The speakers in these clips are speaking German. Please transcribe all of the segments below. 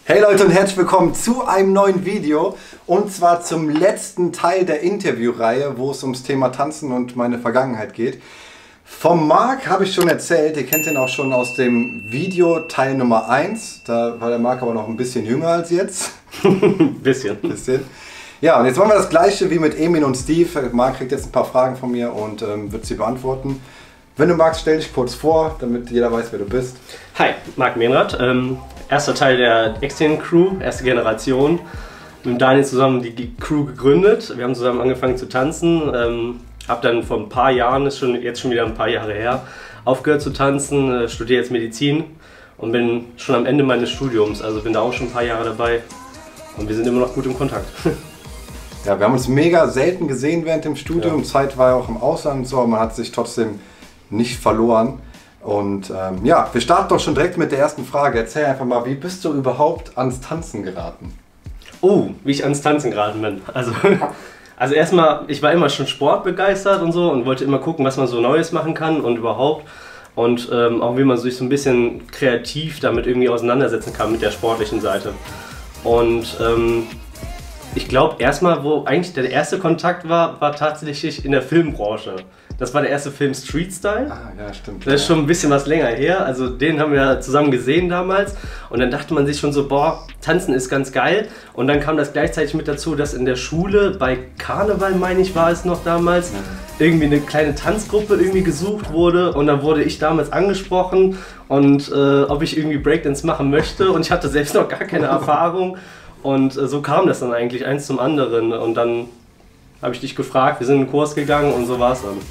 Hey Leute und herzlich willkommen zu einem neuen Video und zwar zum letzten Teil der Interviewreihe, wo es ums Thema Tanzen und meine Vergangenheit geht. Vom Marc habe ich schon erzählt, ihr kennt ihn auch schon aus dem Video Teil Nummer 1, da war der Marc aber noch ein bisschen jünger als jetzt. Bisschen. Ja, und jetzt machen wir das gleiche wie mit Emin und Steve. Marc kriegt jetzt ein paar Fragen von mir und wird sie beantworten. Wenn du magst, stell dich kurz vor, damit jeder weiß, wer du bist. Hi, Marc Menrath. Erster Teil der externen Crew, erste Generation. Mit Daniel zusammen die Crew gegründet. Wir haben zusammen angefangen zu tanzen. Hab dann vor ein paar Jahren, ist jetzt schon wieder ein paar Jahre her, aufgehört zu tanzen, studiere jetzt Medizin und bin schon am Ende meines Studiums. Also bin da auch schon ein paar Jahre dabei und wir sind immer noch gut im Kontakt. Ja, wir haben uns mega selten gesehen während dem Studium. Ja. Zeit war ja auch im Ausland und so, aber man hat sich trotzdem nicht verloren. Und ja, wir starten doch schon direkt mit der ersten Frage. Erzähl einfach mal, wie bist du überhaupt ans Tanzen geraten? Oh, wie ich ans Tanzen geraten bin. Also erstmal, ich war immer schon sportbegeistert und so und wollte immer gucken, was man so Neues machen kann und überhaupt. Und auch wie man sich so ein bisschen kreativ damit irgendwie auseinandersetzen kann mit der sportlichen Seite. Und ich glaube erstmal, wo eigentlich der erste Kontakt war tatsächlich in der Filmbranche. Das war der erste Film Street Style. Ah, ja, stimmt. Das ist schon ein bisschen was länger her. Also den haben wir zusammen gesehen damals. Und dann dachte man sich schon so, boah, Tanzen ist ganz geil. Und dann kam das gleichzeitig mit dazu, dass in der Schule bei Karneval, meine ich, war es noch damals, irgendwie eine kleine Tanzgruppe irgendwie gesucht wurde. Und dann wurde ich damals angesprochen und ob ich irgendwie Breakdance machen möchte. Und ich hatte selbst noch gar keine Erfahrung. Und so kam das dann eigentlich eins zum anderen. Und dann habe ich dich gefragt, wir sind in den Kurs gegangen und so war es dann.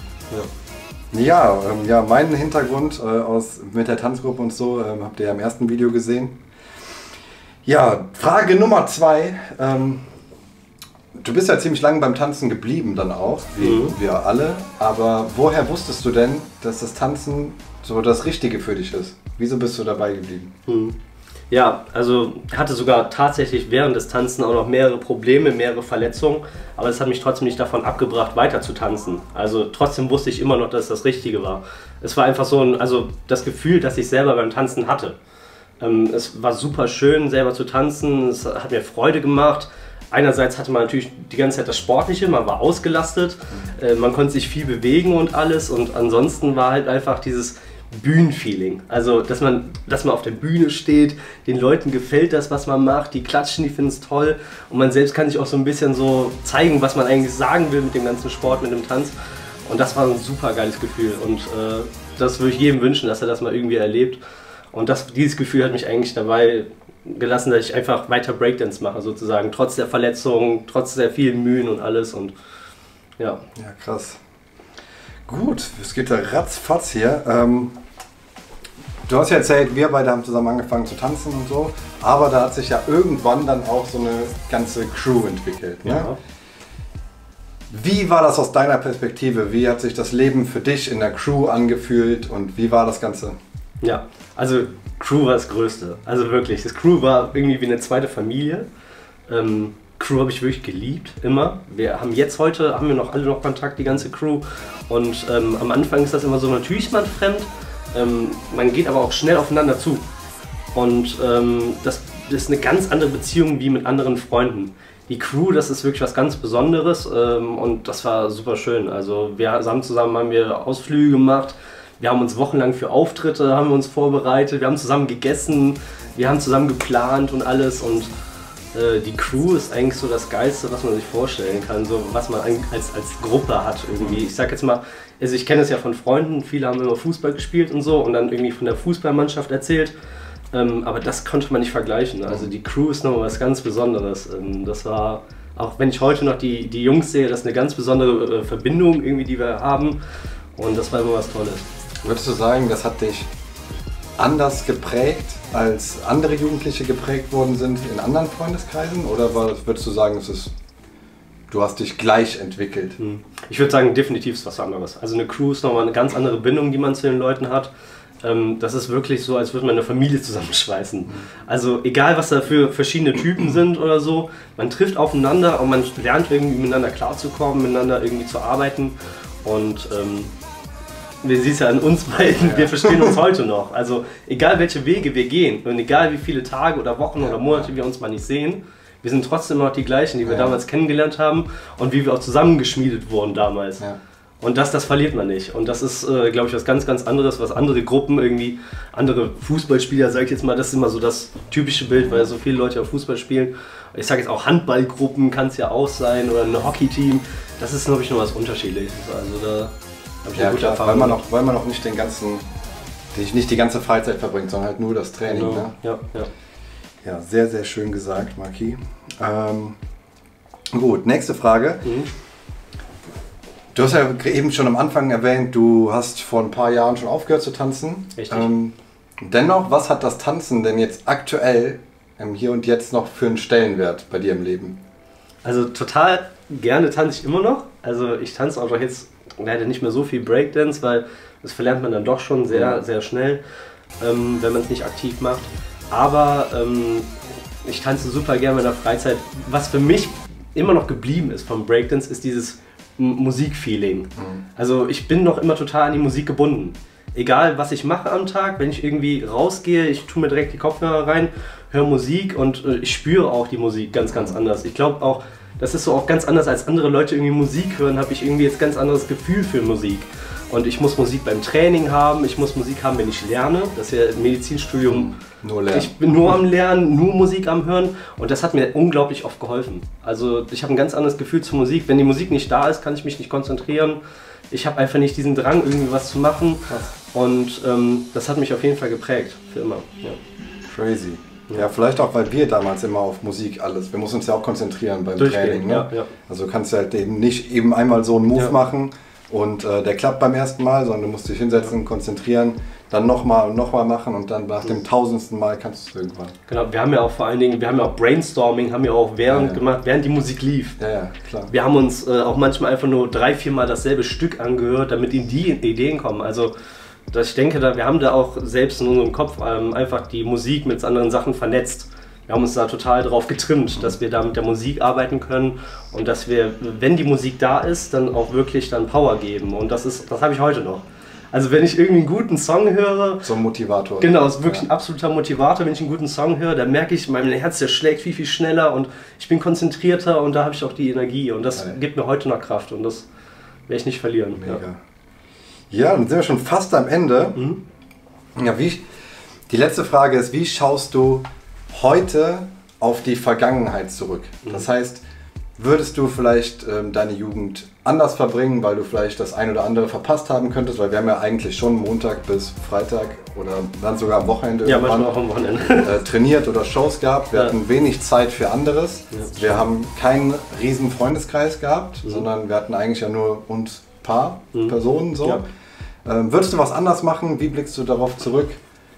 Ja, meinen Hintergrund mit der Tanzgruppe und so habt ihr ja im ersten Video gesehen. Ja, Frage Nummer 2. Du bist ja ziemlich lange beim Tanzen geblieben dann auch, wie wir alle. Aber woher wusstest du denn, dass das Tanzen so das Richtige für dich ist? Wieso bist du dabei geblieben? Ja, also hatte sogar tatsächlich während des Tanzen auch noch mehrere Probleme, mehrere Verletzungen, aber das hat mich trotzdem nicht davon abgebracht, weiter zu tanzen. Also trotzdem wusste ich immer noch, dass es das Richtige war. Es war einfach so das Gefühl, das ich selber beim Tanzen hatte. Es war super schön, selber zu tanzen, es hat mir Freude gemacht. Einerseits hatte man natürlich die ganze Zeit das Sportliche, man war ausgelastet, man konnte sich viel bewegen und alles und ansonsten war halt einfach dieses Bühnenfeeling. Also, dass man auf der Bühne steht, den Leuten gefällt das, was man macht, die klatschen, die finden es toll und man selbst kann sich auch so ein bisschen so zeigen, was man eigentlich sagen will mit dem ganzen Sport, mit dem Tanz und das war ein super geiles Gefühl und das würde ich jedem wünschen, dass er das mal irgendwie erlebt und dieses Gefühl hat mich eigentlich dabei gelassen, dass ich einfach weiter Breakdance mache sozusagen, trotz der Verletzungen, trotz der vielen Mühen und alles und ja. Ja, krass. Gut, es geht da ratzfatz hier. Du hast ja erzählt, wir beide haben zusammen angefangen zu tanzen und so, aber da hat sich ja irgendwann dann auch so eine ganze Crew entwickelt. Ne? Ja. Wie war das aus deiner Perspektive? Wie hat sich das Leben für dich in der Crew angefühlt und wie war das Ganze? Ja, also Crew war das Größte. Also wirklich, das Crew war irgendwie wie eine zweite Familie. Crew habe ich wirklich geliebt, immer. Heute haben wir alle noch Kontakt, die ganze Crew. Und am Anfang ist das immer so, natürlich ist man fremd, man geht aber auch schnell aufeinander zu. Und das ist eine ganz andere Beziehung wie mit anderen Freunden. Die Crew, das ist wirklich was ganz Besonderes und das war super schön. Also zusammen haben wir Ausflüge gemacht, wir haben uns wochenlang für Auftritte vorbereitet, wir haben zusammen gegessen, wir haben zusammen geplant und alles. Und die Crew ist eigentlich so das Geilste, was man sich vorstellen kann, so was man als Gruppe hat irgendwie. Ich sag jetzt mal, also ich kenne es ja von Freunden, viele haben immer Fußball gespielt und so und dann irgendwie von der Fußballmannschaft erzählt, aber das konnte man nicht vergleichen. Also die Crew ist nochmal was ganz Besonderes. Das war, auch wenn ich heute noch die Jungs sehe, das ist eine ganz besondere Verbindung irgendwie, die wir haben und das war immer was Tolles. Würdest du sagen, das hat dich anders geprägt, als andere Jugendliche geprägt worden sind in anderen Freundeskreisen? Oder würdest du sagen, du hast dich gleich entwickelt? Ich würde sagen, definitiv ist was anderes. Also eine Crew ist nochmal eine ganz andere Bindung, die man zu den Leuten hat. Das ist wirklich so, als würde man eine Familie zusammenschweißen. Also egal, was da für verschiedene Typen sind oder so, man trifft aufeinander und man lernt irgendwie miteinander klarzukommen, miteinander irgendwie zu arbeiten. Und wir sehen es ja an uns beiden, wir verstehen uns heute noch. Also egal welche Wege wir gehen und egal wie viele Tage oder Wochen oder Monate wir uns mal nicht sehen, wir sind trotzdem noch die gleichen, die wir damals kennengelernt haben und wie wir auch zusammengeschmiedet wurden damals. Ja. Und das verliert man nicht. Und das ist, glaube ich, was ganz, ganz anderes, was andere Gruppen irgendwie, andere Fußballspieler, sage ich jetzt mal, das ist immer so das typische Bild, weil so viele Leute auch Fußball spielen. Ich sage jetzt auch Handballgruppen kann es ja auch sein oder ein Hockeyteam. Das ist, glaube ich, noch was Unterschiedliches. Also da habe ich eine gute Erfahrung. Weil man auch nicht nicht die ganze Freizeit verbringt, sondern halt nur das Training. Genau. Ne? Ja, sehr, sehr schön gesagt, Maki. Gut, nächste Frage. Du hast ja eben schon am Anfang erwähnt, du hast vor ein paar Jahren schon aufgehört zu tanzen. Richtig. Dennoch, was hat das Tanzen denn jetzt aktuell Hier und Jetzt noch für einen Stellenwert bei dir im Leben? Also total gerne tanze ich immer noch. Also ich tanze auch jetzt leider nicht mehr so viel Breakdance, weil das verlernt man dann doch schon sehr, sehr schnell, wenn man es nicht aktiv macht. Aber ich tanze super gerne in der Freizeit. Was für mich immer noch geblieben ist vom Breakdance, ist dieses Musikfeeling. Also ich bin noch immer total an die Musik gebunden. Egal was ich mache am Tag, wenn ich irgendwie rausgehe, ich tue mir direkt die Kopfhörer rein, höre Musik und ich spüre auch die Musik ganz, ganz anders. Ich glaube auch, das ist so auch ganz anders als andere Leute irgendwie Musik hören, habe ich irgendwie jetzt ganz anderes Gefühl für Musik. Und ich muss Musik beim Training haben, ich muss Musik haben, wenn ich lerne. Das ist ja im Medizinstudium. Nur lernen. Ich bin nur am Lernen, nur Musik am Hören und das hat mir unglaublich oft geholfen. Also ich habe ein ganz anderes Gefühl zur Musik. Wenn die Musik nicht da ist, kann ich mich nicht konzentrieren. Ich habe einfach nicht diesen Drang, irgendwie was zu machen. Und das hat mich auf jeden Fall geprägt, für immer. Ja. Crazy. Ja, vielleicht auch, weil wir damals immer auf Musik wir mussten uns ja auch konzentrieren beim Training. Ne? Ja. Also du kannst halt eben nicht eben einmal so einen Move machen und der klappt beim ersten Mal, sondern du musst dich hinsetzen, konzentrieren, dann nochmal und nochmal machen und dann nach dem 1000. Mal kannst du es irgendwann. Genau, wir haben ja auch vor allen Dingen, wir haben ja auch Brainstorming, haben ja auch gemacht, während die Musik lief. Ja, klar. Wir haben uns auch manchmal einfach nur 3-4 Mal dasselbe Stück angehört, damit ihnen die Ideen kommen. Also ich denke, wir haben da auch selbst in unserem Kopf einfach die Musik mit anderen Sachen vernetzt. Wir haben uns da total drauf getrimmt, dass wir da mit der Musik arbeiten können und dass wir, wenn die Musik da ist, dann auch wirklich dann Power geben. Und das habe ich heute noch. Also wenn ich irgendwie einen guten Song höre... So ein Motivator. Genau, das ist wirklich ein absoluter Motivator. Wenn ich einen guten Song höre, dann merke ich, mein Herz, der schlägt viel, viel schneller und ich bin konzentrierter und da habe ich auch die Energie. Und das gibt mir heute noch Kraft und das werde ich nicht verlieren. Mega. Ja, dann sind wir schon fast am Ende. Ja, die letzte Frage ist, wie schaust du heute auf die Vergangenheit zurück? Das heißt, würdest du vielleicht deine Jugend anders verbringen, weil du vielleicht das ein oder andere verpasst haben könntest? Weil wir haben ja eigentlich schon Montag bis Freitag oder dann sogar am Wochenende auch am Wochenende. Trainiert oder Shows gehabt. Wir hatten wenig Zeit für anderes. Wir haben keinen riesen Freundeskreis gehabt, sondern wir hatten eigentlich ja nur uns paar Personen so. Würdest du was anders machen? Wie blickst du darauf zurück?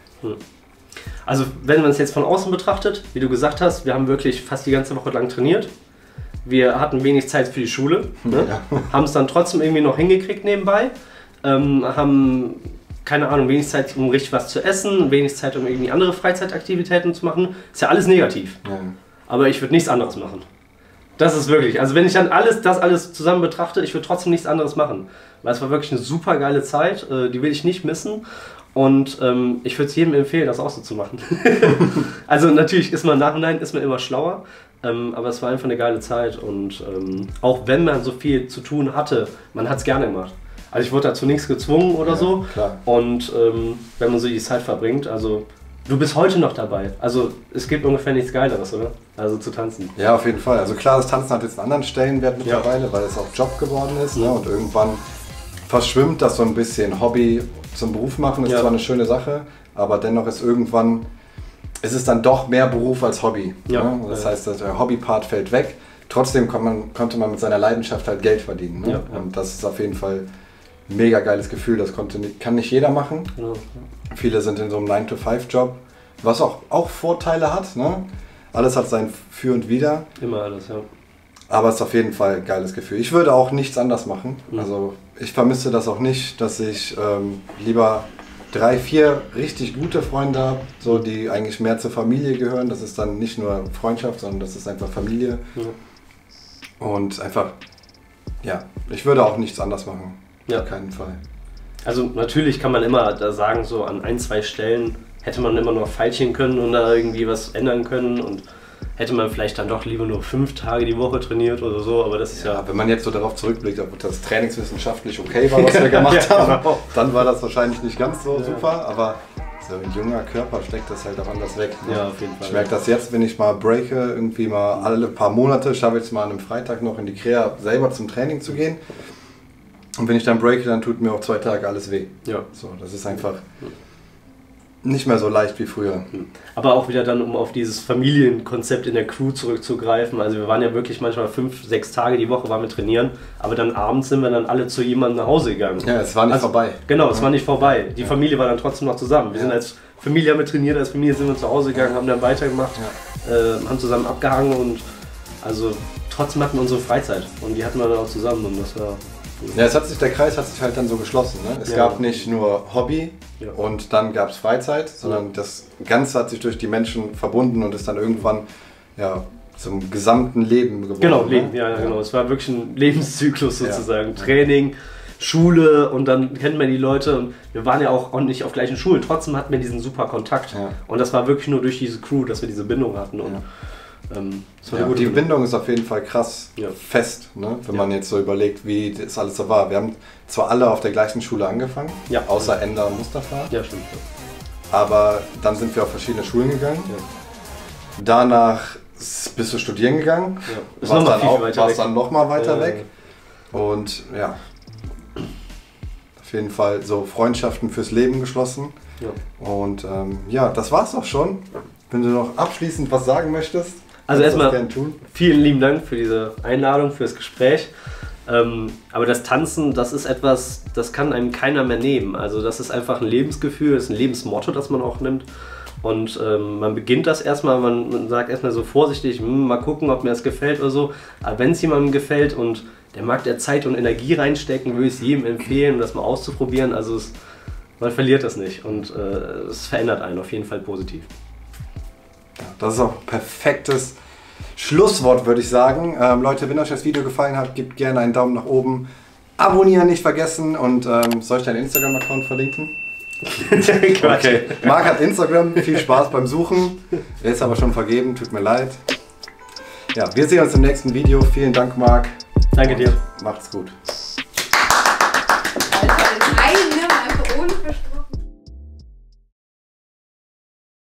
Also wenn man es jetzt von außen betrachtet, wie du gesagt hast, wir haben wirklich fast die ganze Woche lang trainiert. Wir hatten wenig Zeit für die Schule, haben es dann trotzdem irgendwie noch hingekriegt nebenbei, haben, keine Ahnung, wenig Zeit, um richtig was zu essen, wenig Zeit, um irgendwie andere Freizeitaktivitäten zu machen. Ist ja alles negativ, aber ich würde nichts anderes machen. Das ist wirklich, also wenn ich dann das alles zusammen betrachte, ich würde trotzdem nichts anderes machen. Weil es war wirklich eine super geile Zeit, die will ich nicht missen. Und ich würde es jedem empfehlen, das auch so zu machen. Also natürlich ist man im Nachhinein immer schlauer, aber es war einfach eine geile Zeit. Und auch wenn man so viel zu tun hatte, man hat es gerne gemacht. Also ich wurde dazu nichts gezwungen oder so. Klar. Und wenn man so die Zeit verbringt, also du bist heute noch dabei. Also es gibt ungefähr nichts Geileres, oder? Also zu tanzen. Ja, auf jeden Fall. Also klar, das Tanzen hat jetzt einen anderen Stellenwert mittlerweile, weil es auch Job geworden ist. Ne? Und irgendwann verschwimmt das so ein bisschen. Hobby zum Beruf machen ist zwar eine schöne Sache, aber dennoch ist es dann doch mehr Beruf als Hobby. Ne? Das heißt, der Hobbypart fällt weg. Trotzdem konnte man mit seiner Leidenschaft halt Geld verdienen. Ne? Und das ist auf jeden Fall ein mega geiles Gefühl. Das kann nicht jeder machen. Genau. Viele sind in so einem 9-to-5-Job, was auch Vorteile hat. Ne? Alles hat sein Für und Wider. Immer alles, ja. Aber es ist auf jeden Fall ein geiles Gefühl. Ich würde auch nichts anders machen. Also ich vermisse das auch nicht, dass ich lieber 3, 4 richtig gute Freunde habe, so, die eigentlich mehr zur Familie gehören. Das ist dann nicht nur Freundschaft, sondern das ist einfach Familie. Und einfach, ich würde auch nichts anders machen. Auf keinen Fall. Also natürlich kann man immer da sagen, so an ein, zwei Stellen hätte man immer noch feilschen können und da irgendwie was ändern können und hätte man vielleicht dann doch lieber nur 5 Tage die Woche trainiert oder so, aber das ist ja... Wenn man jetzt so darauf zurückblickt, ob das trainingswissenschaftlich okay war, was wir gemacht haben, dann war das wahrscheinlich nicht ganz so super, aber so ein junger Körper steckt das halt auch anders weg. Ne? Ja, auf jeden Fall. Ich merke das jetzt, wenn ich mal breake, irgendwie mal alle paar Monate, schaffe ich es mal an einem Freitag noch in die Krea selber zum Training zu gehen. Und wenn ich dann breake, dann tut mir auch 2 Tage alles weh. Ja. So, das ist einfach nicht mehr so leicht wie früher. Aber auch wieder dann, um auf dieses Familienkonzept in der Crew zurückzugreifen. Also wir waren ja wirklich manchmal 5, 6 Tage die Woche waren wir trainieren, aber dann abends sind wir dann alle zu jemandem nach Hause gegangen. Ja, es war nicht vorbei. Genau, es war nicht vorbei. Die Familie war dann trotzdem noch zusammen. Wir sind als Familie haben wir trainiert, als Familie sind wir zu Hause gegangen, haben dann weitergemacht, haben zusammen abgehangen und also trotzdem hatten wir unsere Freizeit und die hatten wir dann auch zusammen und das war... Ja, der Kreis hat sich halt dann so geschlossen. Ne? Es gab nicht nur Hobby und dann gab es Freizeit, sondern das Ganze hat sich durch die Menschen verbunden und ist dann irgendwann zum gesamten Leben geworden. Genau, Leben, genau. Es war wirklich ein Lebenszyklus sozusagen. Training, Schule und dann kennt man die Leute und wir waren ja auch nicht auf gleichen Schulen, trotzdem hatten wir diesen super Kontakt und das war wirklich nur durch diese Crew, dass wir diese Bindung hatten. Und, die Bindung ist auf jeden Fall krass fest, ne? Wenn man jetzt so überlegt, wie das alles so war. Wir haben zwar alle auf der gleichen Schule angefangen, außer Ender und Mustafa. Ja, stimmt. Aber dann sind wir auf verschiedene Schulen gegangen. Ja. Danach bist du studieren gegangen. Ja. Warst dann nochmal weiter weg. Und ja, auf jeden Fall so Freundschaften fürs Leben geschlossen. Ja. Und das war's auch schon. Wenn du noch abschließend was sagen möchtest. Also erstmal vielen lieben Dank für diese Einladung, für das Gespräch. Aber das Tanzen, das ist etwas, das kann einem keiner mehr nehmen. Also das ist einfach ein Lebensgefühl, das ist ein Lebensmotto, das man auch nimmt. Und man beginnt das erstmal, man sagt erstmal so vorsichtig, mal gucken, ob mir das gefällt oder so. Aber wenn es jemandem gefällt und der mag da Zeit und Energie reinstecken, würde ich es jedem empfehlen, das mal auszuprobieren. Also man verliert das nicht und es verändert einen auf jeden Fall positiv. Das ist auch ein perfektes Schlusswort, würde ich sagen. Leute, wenn euch das Video gefallen hat, gebt gerne einen Daumen nach oben. Abonnieren nicht vergessen und soll ich deinen Instagram-Account verlinken? Okay. Marc hat Instagram, viel Spaß beim Suchen. Er ist aber schon vergeben, tut mir leid. Ja, wir sehen uns im nächsten Video. Vielen Dank, Marc. Danke dir. Macht's gut.